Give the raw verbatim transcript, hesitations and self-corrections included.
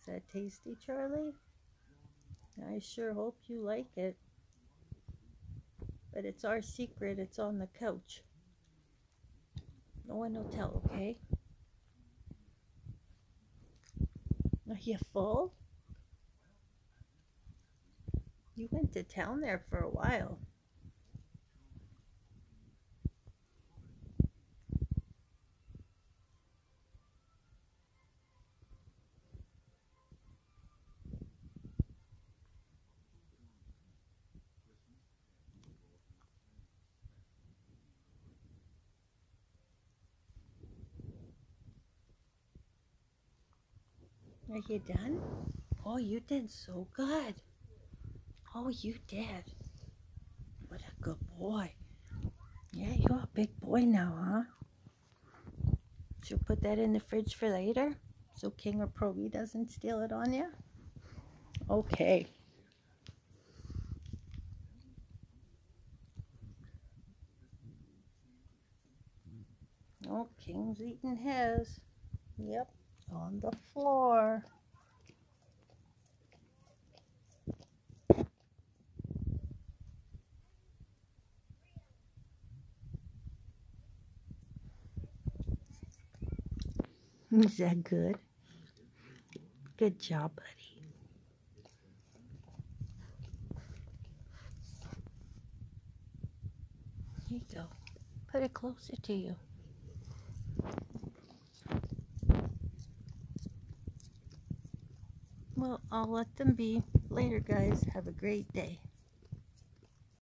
that tasty, Charlie? I sure hope you like it. But it's our secret. It's on the couch. No one will tell, okay? Are you full? You went to town there for a while. Are you done? Oh, you did so good. Oh, you did. What a good boy. Yeah, you're a big boy now, huh? Should we put that in the fridge for later so King or Proby doesn't steal it on you? Okay. Oh, King's eating his. Yep, on the floor. Is that good? Good job, buddy. Here you go. Put it closer to you. Well, I'll let them be. Later, guys. Have a great day.